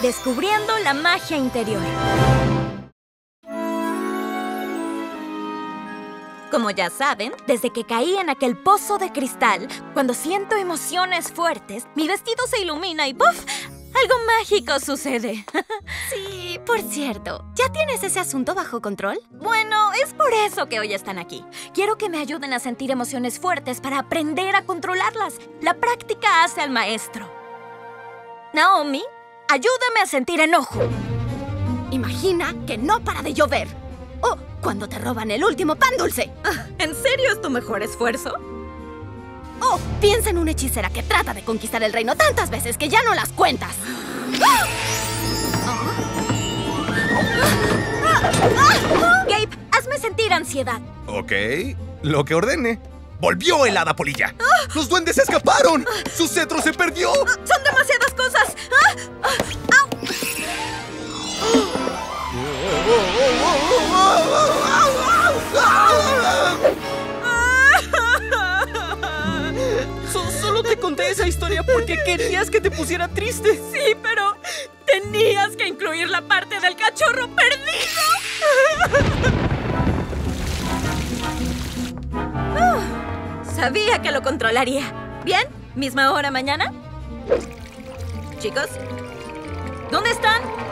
descubriendo la magia interior. Como ya saben, desde que caí en aquel pozo de cristal, cuando siento emociones fuertes, mi vestido se ilumina y ¡puf! Algo mágico sucede. Sí, por cierto, ¿ya tienes ese asunto bajo control? Bueno, es por eso que hoy están aquí. Quiero que me ayuden a sentir emociones fuertes para aprender a controlarlas. La práctica hace al maestro. Naomi, ayúdame a sentir enojo. Imagina que no para de llover. O cuando te roban el último pan dulce. ¿En serio es tu mejor esfuerzo? O piensa en una hechicera que trata de conquistar el reino tantas veces que ya no las cuentas. Gabe, hazme sentir ansiedad. Ok, lo que ordene. ¡Volvió el hada polilla! ¡Los duendes escaparon! ¡Su cetro se perdió! ¡Son demasiadas cosas! Solo te conté esa historia porque querías que te pusiera triste. Sí, pero tenías que incluir la parte del cachorro perdido. Sabía que lo controlaría. ¿Bien? ¿Misma hora mañana? Chicos, ¿dónde están?